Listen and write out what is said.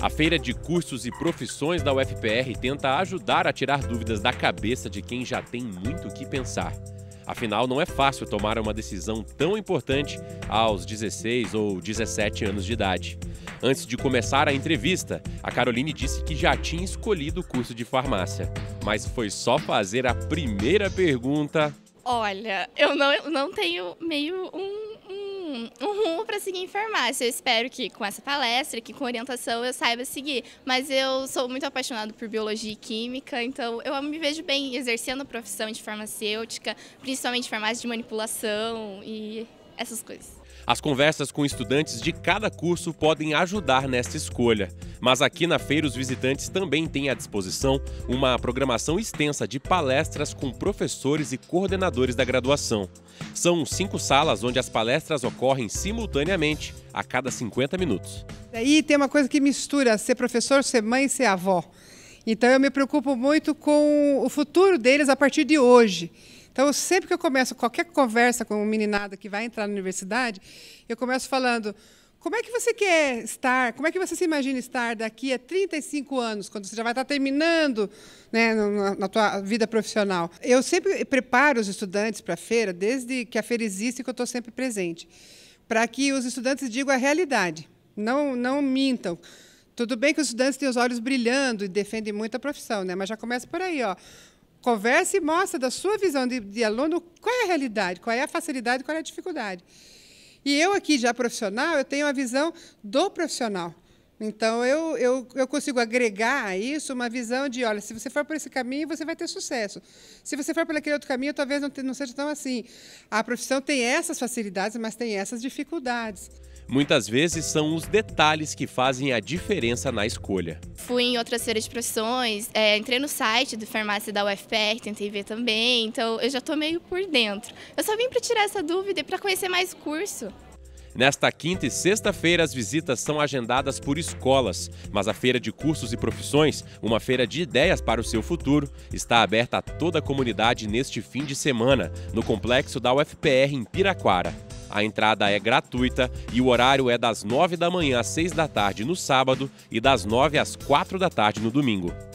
A Feira de Cursos e Profissões da UFPR tenta ajudar a tirar dúvidas da cabeça de quem já tem muito o que pensar. Afinal, não é fácil tomar uma decisão tão importante aos 16 ou 17 anos de idade. Antes de começar a entrevista, a Caroline disse que já tinha escolhido o curso de farmácia. Mas foi só fazer a primeira pergunta. Olha, eu não tenho meio um rumo para seguir em farmácia. Eu espero que com essa palestra, que com orientação eu saiba seguir. Mas eu sou muito apaixonada por biologia e química, então eu me vejo bem exercendo a profissão de farmacêutica, principalmente farmácia de manipulação e essas coisas. As conversas com estudantes de cada curso podem ajudar nesta escolha. Mas aqui na feira os visitantes também têm à disposição uma programação extensa de palestras com professores e coordenadores da graduação. São 5 salas onde as palestras ocorrem simultaneamente a cada 50 minutos. Aí tem uma coisa que mistura ser professor, ser mãe e ser avó. Então eu me preocupo muito com o futuro deles a partir de hoje. Então, sempre que eu começo qualquer conversa com uma meninada que vai entrar na universidade, eu começo falando: como é que você quer estar, como é que você se imagina estar daqui a 35 anos, quando você já vai estar terminando, né, na tua vida profissional? Eu sempre preparo os estudantes para a feira, desde que a feira existe, que eu estou sempre presente, para que os estudantes digam a realidade, não mintam. Tudo bem que os estudantes têm os olhos brilhando e defendem muito a profissão, né, mas já começa por aí, ó. Conversa e mostra da sua visão de aluno qual é a realidade, qual é a facilidade, qual é a dificuldade. E eu aqui, já profissional, eu tenho a visão do profissional. Então, eu consigo agregar a isso uma visão de, olha, se você for por esse caminho, você vai ter sucesso. Se você for por aquele outro caminho, talvez não seja tão assim. A profissão tem essas facilidades, mas tem essas dificuldades. Muitas vezes são os detalhes que fazem a diferença na escolha. Fui em outras feiras de profissões, entrei no site do farmácia da UFPR, tentei ver também, então eu já estou meio por dentro. Eu só vim para tirar essa dúvida e para conhecer mais o curso. Nesta quinta e sexta-feira, as visitas são agendadas por escolas, mas a Feira de Cursos e Profissões, uma feira de ideias para o seu futuro, está aberta a toda a comunidade neste fim de semana, no complexo da UFPR em Piraquara. A entrada é gratuita e o horário é das 9 da manhã às 6 da tarde no sábado e das 9 às 4 da tarde no domingo.